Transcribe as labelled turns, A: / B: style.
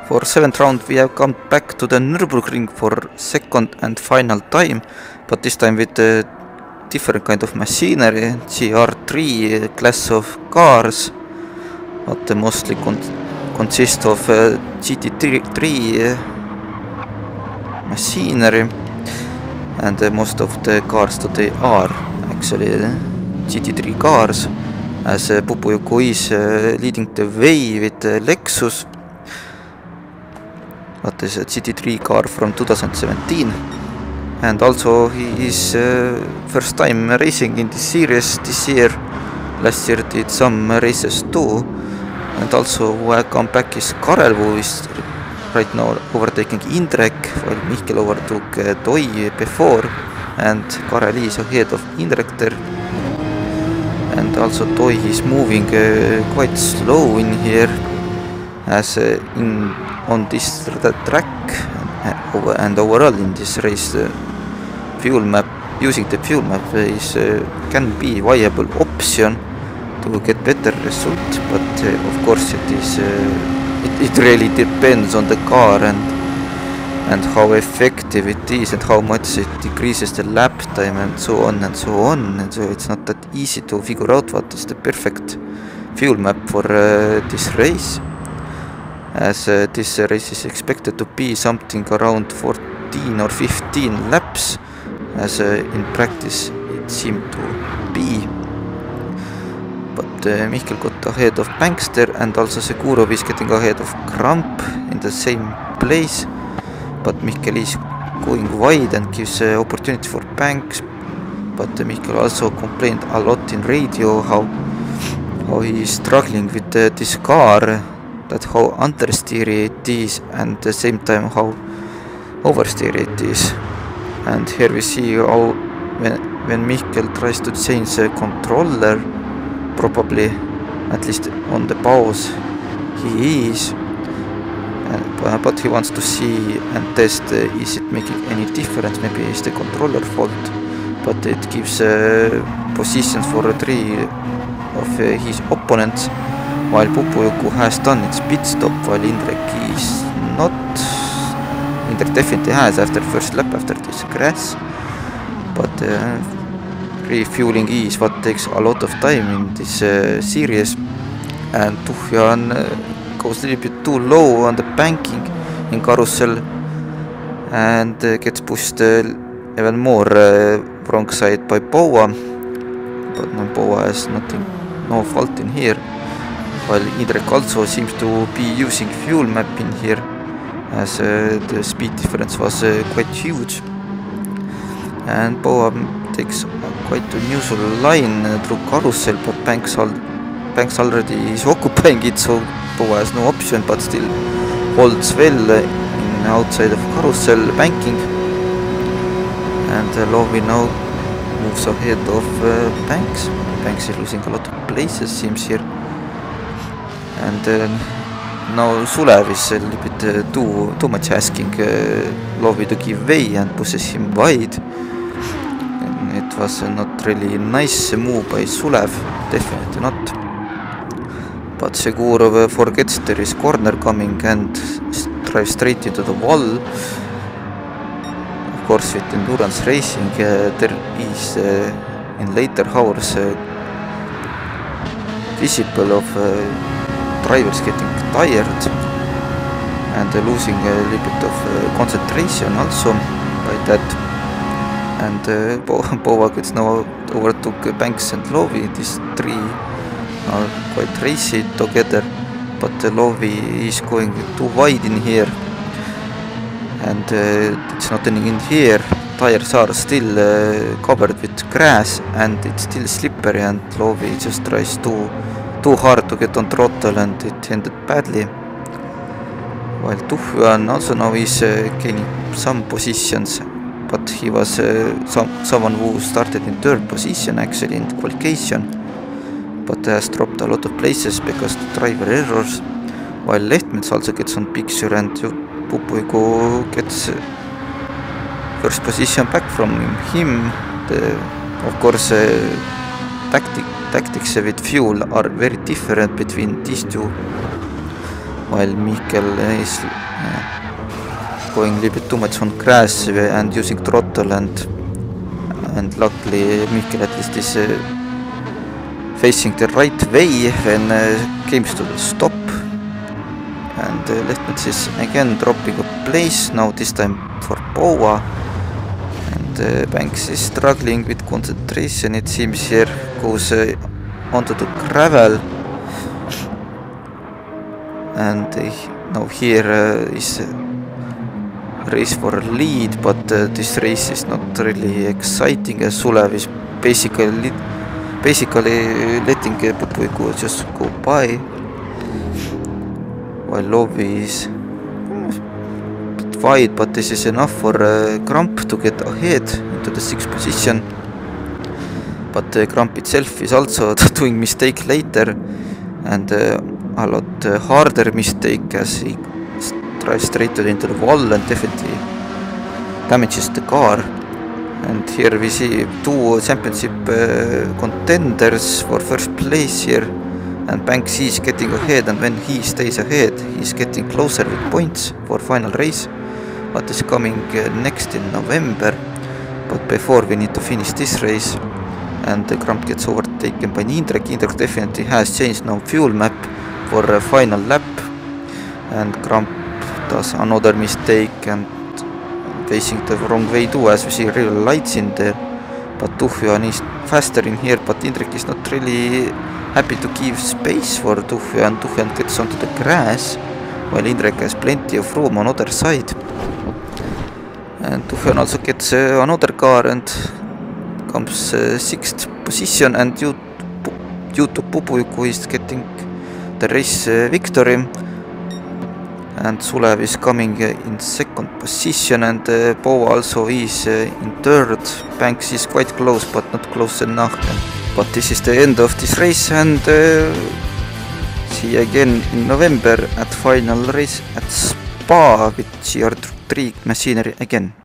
A: For 7th round we have come back to the Nürburgring for second and final time, but this time with a different kind of machinery, GR3 class of cars, what mostly consist of GT3 machinery, and most of the cars today are actually GT3 cars, as Pupujuku is leading the way with Lexus. That is a GT3 car from 2017, and also he is first time racing in this series this year. Last year did some races too, and also welcome back is Karel, who is right now overtaking Indrek, while Mihkel overtook Toi before, and Karel is ahead of Indrek there. And also Toi is moving quite slow in here, as on this track and overall in this race, fuel map, using the fuel map is can be viable option to get better result, but of course it really depends on the car and how effective it is and how much it decreases the lap time and so on and so on. And so it's not that easy to figure out what is the perfect fuel map for this race, as this race is expected to be something around 14 or 15 laps, as in practice it seemed to be. But Mihkel got ahead of Bankster, and also Segurov is getting ahead of Kramp in the same place, but Mihkel is going wide and gives opportunity for Banks. But Mihkel also complained a lot in radio how he is struggling with this car, that how understeer it is and at the same time how oversteer it is. And here we see how when Mihkel tries to change the controller, probably at least on the pause he is, but he wants to see and test is it making any difference, maybe it's the controller fault. But it gives positions for 3 of his opponents, while Pupujuku has done its pit stop, while Indrek is not. Indrek definitely has after first lap after this crash, but refueling is what takes a lot of time in this series, and Tuhjan goes a little bit too low on the banking in carousel and gets pushed even more wrong side by Boa, but no, Boa has no fault in here, while Indrek also seems to be using fuel map in here, as the speed difference was quite huge, and Boa takes quite a neutral line through carousel, but Banks already is occupying it, so Boa has no option, but still holds well in outside of carousel banking. And Lovi now moves ahead of Banks. Banks is losing a lot of places, seems here. And now Sulev is a little bit too much asking Lovi to give way and pushes him wide. And it was not really nice move by Sulev, definitely not. But Segurov forgets there is corner coming and drives straight into the wall. Of course, with endurance racing, there is in later hours visible of drivers getting tired and losing a little bit of concentration also by that. And Boa gets now overtook Banks and Lovi. These 3 are quite racy together, but Lovi is going too wide in here, and it's not ending in here. Tires are still covered with grass and it's still slippery, and Lovi just tries too hard to get on throttle, and it ended badly. While Tuhjan also now is gaining some positions, but he was someone who started in 3rd position actually in qualification, but has dropped a lot of places because of driver errors, while Lehtmets also gets on picture, and Pupujuku gets first position back from him. Of course, tactics with fuel are very different between these two while Michael is going a little bit too much on grass and using throttle, and luckily Michael at least is facing the right way when comes to the stop. And Lehtmets is again dropping a place, now this time for Poa. And Banks is struggling with concentration, it seems. Here goes onto the gravel. And now here is race for a lead, but this race is not really exciting, as Sulev is basically letting Pupuiku just go by, while Lovi is a bit wide, but this is enough for Kramp to get ahead into the 6th position. But Kramp itself is also doing mistake later, and a lot harder mistake, as he drives straight into the wall and definitely damages the car. And here we see two championship contenders for first place here, and Banks is getting ahead, and when he stays ahead he's getting closer with points for final race, what is coming next in November. But before we need to finish this race, and Kramp gets overtaken by Indrek. Indrek definitely has changed now fuel map for a final lap, and Kramp does another mistake and facing the wrong way too, as we see real lights in there. But Tuhvjan is faster in here, but Indrek is not really happy to give space for Tuhvjan. Tuhvjan gets onto the grass, while Indrek has plenty of room on other side. And Tuhvjan also gets another car and comes 6th position, and due to Pupuiku is getting the race victory. And Sulev is coming in 2nd position, and Poa also is in 3rd. Banks is quite close, but not close enough. But this is the end of this race, and see you again in November at final race at Spa with GR3 machinery again.